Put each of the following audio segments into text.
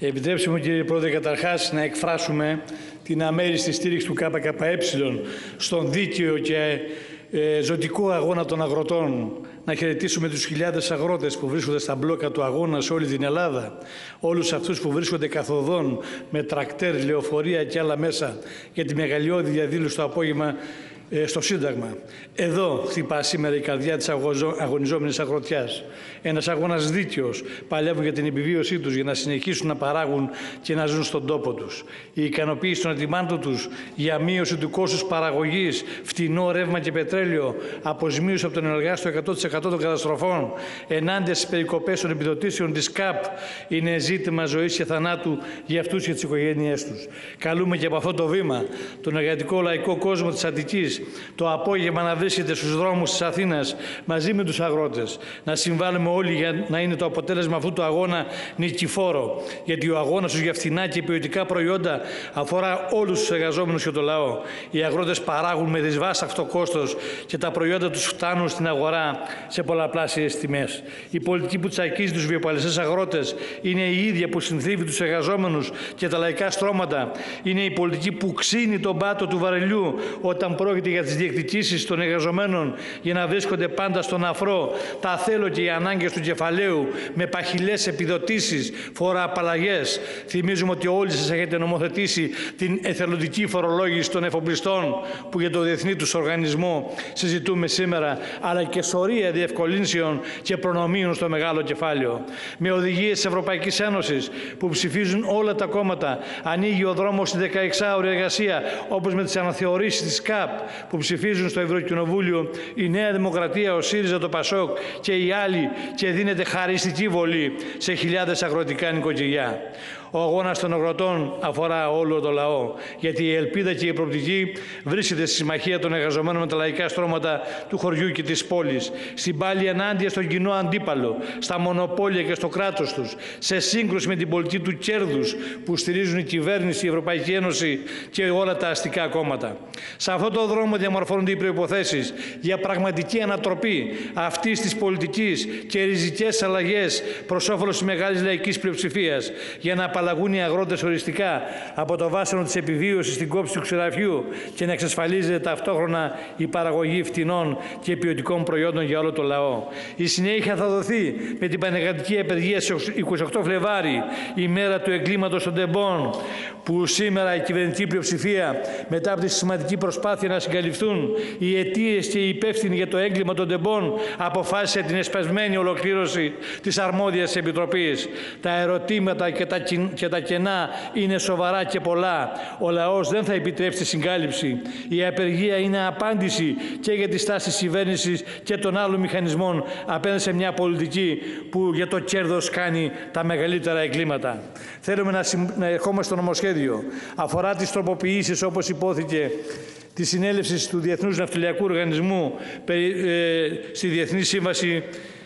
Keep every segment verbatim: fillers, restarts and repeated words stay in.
Επιτρέψτε μου, κύριε Πρόεδρε, καταρχάς να εκφράσουμε την αμέριστη στήριξη του ΚΚΕ στον δίκαιο και ε, ζωτικό αγώνα των αγροτών. Να χαιρετήσουμε τους χιλιάδες αγρότες που βρίσκονται στα μπλόκα του αγώνα σε όλη την Ελλάδα, όλους αυτούς που βρίσκονται καθοδόν με τρακτέρ, λεωφορεία και άλλα μέσα για τη μεγαλειώδη διαδήλωση το απόγευμα στο Σύνταγμα. Εδώ χτυπά σήμερα η καρδιά της αγωνιζόμενης αγροτιάς. Ένας αγώνας δίκαιος, παλεύουν για την επιβίωσή τους, για να συνεχίσουν να παράγουν και να ζουν στον τόπο τους. Η ικανοποίηση των ετοιμάτων τους για μείωση του κόστους παραγωγής, φτηνό ρεύμα και πετρέλαιο, αποζημίωση από τον εργάστο εκατό τοις εκατό των καταστροφών, ενάντια στις περικοπές των επιδοτήσεων της ΚΑΠ, είναι ζήτημα ζωής και θανάτου για αυτούς και τις οικογένειές τους. Καλούμε και από αυτό το βήμα τον εργατικό λαϊκό κόσμο της Αττικής το απόγευμα να βρίσκεται στους δρόμους της Αθήνας μαζί με τους αγρότες. Να συμβάλλουμε όλοι για να είναι το αποτέλεσμα αυτού του αγώνα νικηφόρο. Γιατί ο αγώνας τους για φθηνά και ποιοτικά προϊόντα αφορά όλους τους εργαζόμενους και το λαό. Οι αγρότες παράγουν με δυσβάσταχτο κόστος και τα προϊόντα τους φτάνουν στην αγορά σε πολλαπλάσιες τιμές. Η πολιτική που τσακίζει τους βιοπαλαιστές αγρότες είναι η ίδια που συνθρίβει τους εργαζόμενους και τα λαϊκά στρώματα. Είναι η πολιτική που ξύνει τον πάτο του βαρελιού όταν πρόκειται για τις διεκδικήσεις των εργαζομένων για να βρίσκονται πάντα στον αφρό τα θέλω και οι ανάγκες του κεφαλαίου με παχυλές επιδοτήσεις, φοροαπαλλαγές. Θυμίζουμε ότι όλοι σας έχετε νομοθετήσει την εθελοντική φορολόγηση των εφοπλιστών που για το διεθνή τους οργανισμό συζητούμε σήμερα, αλλά και σωρία διευκολύνσεων και προνομίων στο μεγάλο κεφάλαιο. Με οδηγίες της Ευρωπαϊκής Ένωσης που ψηφίζουν όλα τα κόμματα, ανοίγει ο δρόμος στη δεκαεξάωρη εργασία, όπως με τις αναθεωρήσεις της ΚΑΠ που ψηφίζουν στο Ευρωκοινοβούλιο η Νέα Δημοκρατία, ο ΣΥΡΙΖΑ, το ΠΑΣΟΚ και οι άλλοι, και δίνεται χαριστική βολή σε χιλιάδες αγροτικά νοικοκυριά. Ο αγώνας των αγροτών αφορά όλο το λαό, γιατί η ελπίδα και η προοπτική βρίσκεται στη συμμαχία των εργαζομένων με τα λαϊκά στρώματα του χωριού και της πόλης, στην πάλη ενάντια στον κοινό αντίπαλο, στα μονοπόλια και στο κράτος τους, σε σύγκρουση με την πολιτική του κέρδους που στηρίζουν η κυβέρνηση, η Ευρωπαϊκή Ένωση και όλα τα αστικά κόμματα. Σε αυτόν τον δρόμο διαμορφώνονται οι προϋποθέσεις για πραγματική ανατροπή αυτής της πολιτικής και ριζικές αλλαγές προς όφελος της μεγάλης λαϊκής πλειοψηφίας, για να απαλλαγούν οι αγρότες οριστικά από το βάσανο της επιβίωσης στην κόψη του ξηραφιού και να εξασφαλίζεται ταυτόχρονα η παραγωγή φτηνών και ποιοτικών προϊόντων για όλο το λαό. Η συνέχεια θα δοθεί με την πανεργατική απεργία στις είκοσι οκτώ Φλεβάρι, η μέρα του εγκλήματος των τεμπών, που σήμερα η κυβερνητική πλειοψηφία, μετά από τη συστηματική προσπάθεια να συγκαλυφθούν οι αιτίες και οι υπεύθυνοι για το έγκλημα των τεμπών, αποφάσισε την εσπεσμένη ολοκλήρωση της αρμόδιας επιτροπής. Τα ερωτήματα και τα, και τα κενά είναι σοβαρά και πολλά. Ο λαός δεν θα επιτρέψει τη συγκάλυψη. Η απεργία είναι απάντηση και για τη στάση της κυβέρνησης και των άλλων μηχανισμών απέναντι σε μια πολιτική που για το κέρδος κάνει τα μεγαλύτερα εγκλήματα. Θέλουμε να, να ερχόμαστε στο νομοσχέδιο. Αφορά τις τροποποιήσεις, όπως υπόθηκε, τη συνέλευση του Διεθνούς Ναυτιλιακού Οργανισμού περί, ε, στη Διεθνή Σύμβαση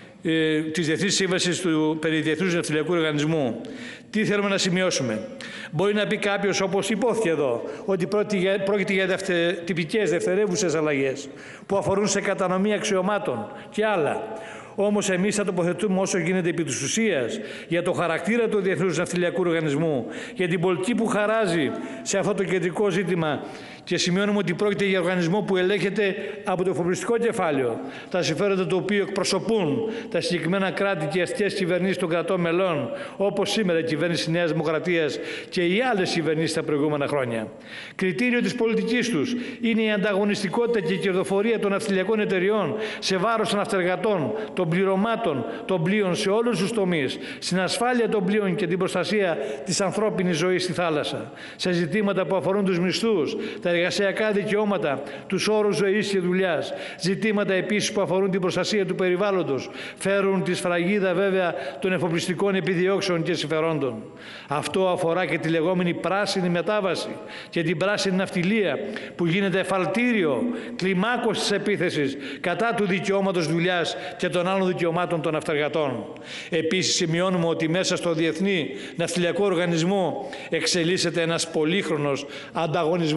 ε, της Διεθνής Σύμβασης του περί Διεθνούς Ναυτιλιακού Οργανισμού. Τι θέλουμε να σημειώσουμε? Μπορεί να πει κάποιος, όπως υπόθηκε εδώ, ότι πρόκειται για δευτε, τυπικές δευτερεύουσες αλλαγές που αφορούν σε κατανομή αξιωμάτων και άλλα. Όμως εμείς θα τοποθετούμε όσο γίνεται επί της ουσίας για το χαρακτήρα του Διεθνούς Ναυτιλιακού Οργανισμού, για την πολιτική που χαράζει σε αυτό το κεντρικό ζήτημα, και σημειώνουμε ότι πρόκειται για οργανισμό που ελέγχεται από το εφοπλιστικό κεφάλαιο, τα συμφέροντα του οποίου εκπροσωπούν τα συγκεκριμένα κράτη και αστικές κυβερνήσεις των κρατών μελών, όπως σήμερα η κυβέρνηση της Νέας Δημοκρατίας και οι άλλες κυβερνήσεις τα προηγούμενα χρόνια. Κριτήριο της πολιτικής τους είναι η ανταγωνιστικότητα και η κερδοφορία των ναυτιλιακών εταιριών σε βάρος των ναυτεργατών, των πληρωμάτων των πλοίων σε όλους τους τομείς, στην ασφάλεια των πλοίων και την προστασία της ανθρώπινης ζωής στη θάλασσα, σε ζητήματα που αφορούν τους μισθούς, τα εργασιακά δικαιώματα, τους όρους ζωής και δουλειάς, ζητήματα επίσης που αφορούν την προστασία του περιβάλλοντος, φέρουν τη σφραγίδα βέβαια των εφοπλιστικών επιδιώξεων και συμφερόντων. Αυτό αφορά και τη λεγόμενη πράσινη μετάβαση και την πράσινη ναυτιλία, που γίνεται εφαλτήριο κλιμάκωσης της επίθεσης κατά του δικαιώματος δουλειάς και των άλλων δικαιωμάτων των ναυτεργατών. Επίσης, σημειώνουμε ότι μέσα στο Διεθνή Ναυτιλιακό Οργανισμό εξελίσσεται ένας πολύχρονος ανταγωνισμός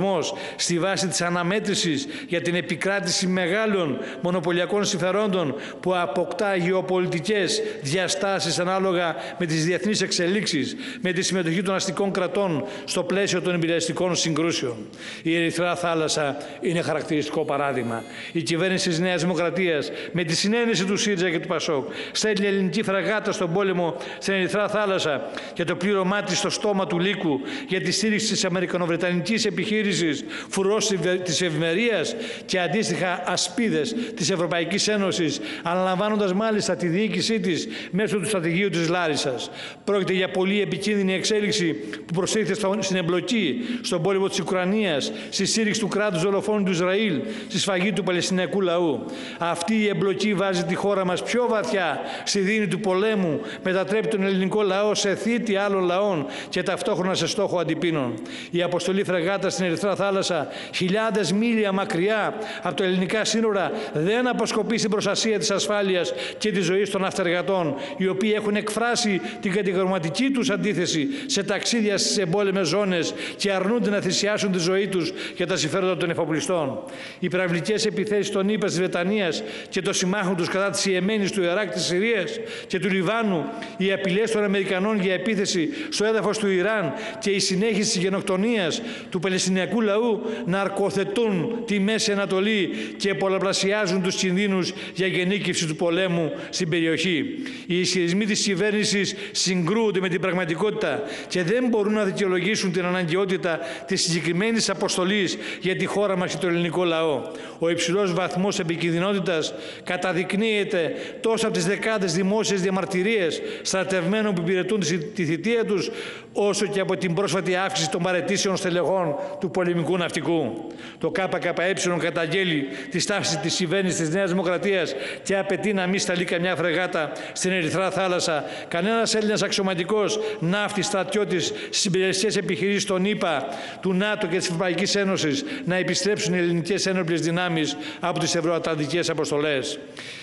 στη βάση της αναμέτρησης για την επικράτηση μεγάλων μονοπωλιακών συμφερόντων που αποκτά γεωπολιτικές διαστάσεις ανάλογα με τις διεθνείς εξελίξεις, με τη συμμετοχή των αστικών κρατών στο πλαίσιο των imperialιστικών συγκρούσεων. Η Ερυθρά θάλασσα είναι χαρακτηριστικό παράδειγμα. Η κυβέρνηση της Νέας Δημοκρατίας, με τη συνένεση του ΣΥΡΙΖΑ και του ΠΑΣΟΚ, στέλνει ελληνική φραγάτα στον πόλεμο στην Ερυθρά θάλασσα και το πλήρωμά της στο στόμα του λύκου για τη στήριξη της αμερικανοβρετανικής επιχείρησης φουρός της ευημερίας και αντίστοιχα ασπίδες της Ευρωπαϊκής Ένωσης, αναλαμβάνοντας μάλιστα τη διοίκησή της μέσω του στρατηγείου της Λάρισσας. Πρόκειται για πολύ επικίνδυνη εξέλιξη που προστίθεται στην εμπλοκή στον πόλεμο της Ουκρανίας, στη στήριξη του κράτους δολοφόνου του Ισραήλ, στη σφαγή του Παλαιστινιακού λαού. Αυτή η εμπλοκή βάζει τη χώρα μας πιο βαθιά στη δίνη του πολέμου, μετατρέπει τον ελληνικό λαό σε θήτη άλλων λαών και ταυτόχρονα σε στόχο αντιπίνων. Η αποστολή φρεγάτα στην Ερυθρά θάλασσα, χιλιάδες μίλια μακριά από τα ελληνικά σύνορα, δεν αποσκοπεί στην προστασία της ασφάλειας και της ζωής των ναυτεργατών, οι οποίοι έχουν εκφράσει την κατηγορηματική τους αντίθεση σε ταξίδια στις εμπόλεμες ζώνες και αρνούνται να θυσιάσουν τη ζωή τους για τα συμφέροντα των εφοπλιστών. Οι πυραυλικές επιθέσεις των ΗΠΑ, της Βρετανίας και των συμμάχων τους κατά της Ιεμένης, του Ιράκ, της Συρίας και του Λιβάνου, οι απειλές των Αμερικανών για επίθεση στο έδαφος του Ιράν και η συνέχιση της γενοκτονίας του Παλαιστινιακού λαού ναρκοθετούν τη Μέση Ανατολή και πολλαπλασιάζουν τους κινδύνους για γενίκευση του πολέμου στην περιοχή. Οι ισχυρισμοί της κυβέρνησης συγκρούονται με την πραγματικότητα και δεν μπορούν να δικαιολογήσουν την αναγκαιότητα της συγκεκριμένης αποστολής για τη χώρα μας και το ελληνικό λαό. Ο υψηλός βαθμός επικινδυνότητας καταδεικνύεται τόσο από τις δεκάδες δημόσιες διαμαρτυρίες στρατευμένων που υπηρετούν τη θητεία τους, όσο και από την πρόσφατη αύξηση των παραιτήσεων στελεχών του πολεμικού ναυτικού. Το ΚΚΕ καταγγέλει τη στάση της κυβέρνησης της Νέας Δημοκρατίας και απαιτεί να μην σταλεί καμιά φρεγάτα στην Ερυθρά θάλασσα, κανένας Έλληνας αξιωματικός, ναύτης, στρατιώτης στις υπηρεσίες επιχειρήσεις των ΗΠΑ, του ΝΑΤΟ και της Ευρωπαϊκής Ένωσης να επιστρέψουν οι ελληνικές ένοπλες δυνάμεις από τις ευρωατλαντικές αποστολές.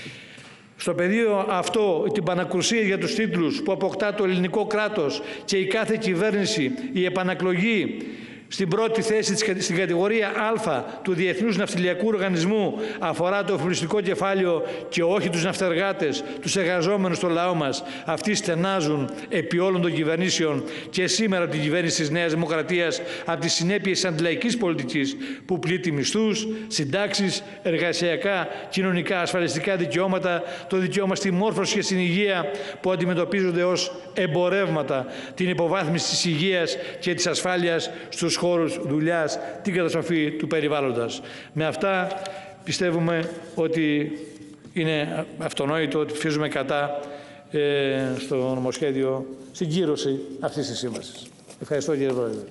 Στο πεδίο αυτό, την πανακρουσία για τους τίτλους που αποκτά το ελληνικό κράτος και η κάθε κυβέρνηση, η επανακλογή στην πρώτη θέση στην κατηγορία Α του Διεθνούς Ναυτιλιακού Οργανισμού αφορά το εφοπλιστικό κεφάλαιο και όχι τους ναυτεργάτες, τους εργαζόμενους στο λαό μας. Αυτοί στενάζουν επί όλων των κυβερνήσεων και σήμερα από την κυβέρνηση της Νέας Δημοκρατίας από τις συνέπειες της αντιλαϊκής πολιτικής που πλήττει μισθούς, συντάξεις, εργασιακά, κοινωνικά, ασφαλιστικά δικαιώματα, το δικαίωμα στη μόρφωση και στην υγεία που αντιμετωπίζονται ως εμπορεύματα, την υποβάθμιση της υγείας και της ασφάλειας στους χώρους δουλειάς, την καταστροφή του περιβάλλοντος. Με αυτά πιστεύουμε ότι είναι αυτονόητο ότι ψηφίζουμε κατά ε, στο νομοσχέδιο στην κύρωση αυτής της σύμβασης. Ευχαριστώ, κύριε Πρόεδρε.